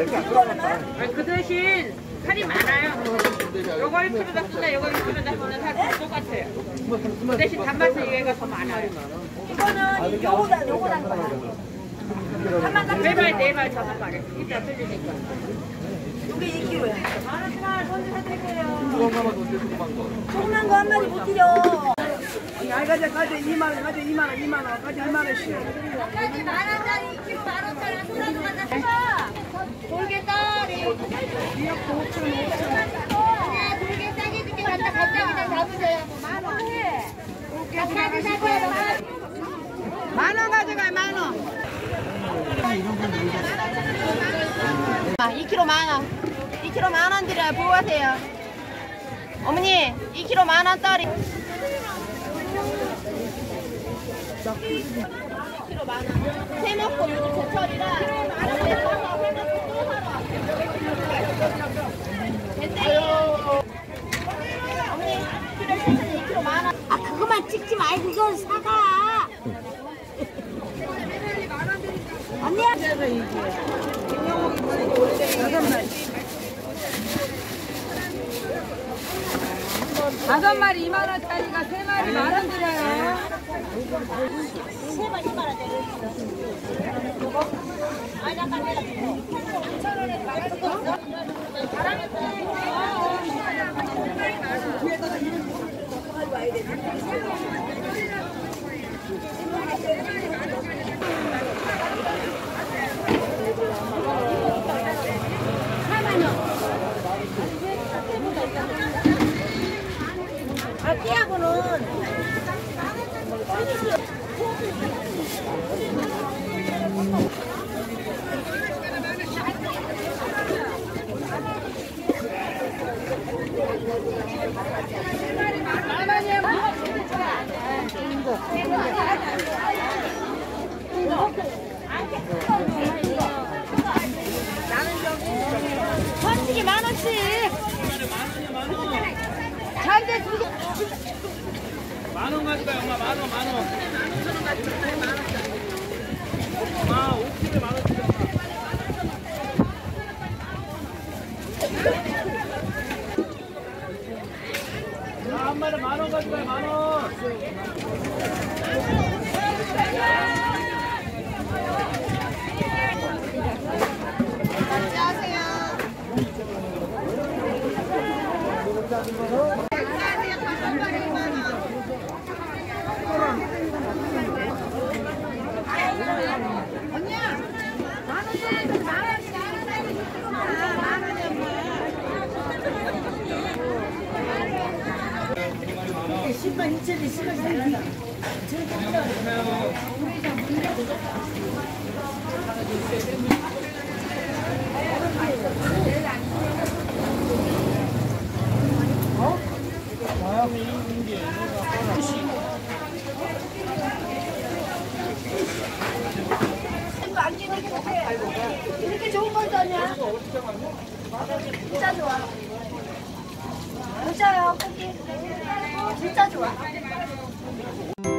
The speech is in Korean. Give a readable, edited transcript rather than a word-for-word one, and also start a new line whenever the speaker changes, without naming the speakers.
그 대신 살이 많아요. 요거 1kg 잡수나 요거 1kg 잡수나 살 똑같아요. 그 대신 단맛은 얘가 더 많아요.
이거는 요거랑 거야.
네 발 저만 말해. 이따 틀리니까.
요게 2kg야.
만원씩만 손질 해드릴게요.
조그만 거 한 마리 못 드려.
가자 2만원 가자 2만원 가자 2만원씩.
까지 만원짜리 2kg 만원짜리 소라도 갖다 해봐. 돌게따리. 미역도 5,000원. 돌게 싸게 줄게 갖다 그냥 잡으세요. 만원 해. 까지 사세요.
만원 가져가요, 만원.
2kg 만원. 2kg 만원 드려요. 보호하세요. 어머니, 2kg 만원짜리. 2kg 만원. 새 먹고 요즘 제철이라. 됐어요. 어머니, 2kg 만원.
아 그거만 찍지 말고 이건 사가. 언니야.
다섯 마리 2만원짜리가 세 마리 만원 드려요.
세 마리 2만 원 되는 아 잠깐 내가 5,000원에 말았어. 아, 띠하고는 솔직히 만원씩. 잔대 두 개.
만원 가져가요, 엄마. 만원. 아, 5kg에 만원씩. 한 마리 만원 가져가요, 만원.
이렇게 좋은 걸 떠냐? 진짜 좋아. 진짜요, 꽃게. 진짜 좋아.